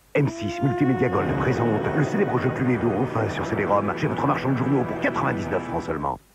M6 Multimédia Gold présente le célèbre jeu Cluedo enfin sur CD-ROM chez votre marchand de journaux pour 99 francs seulement.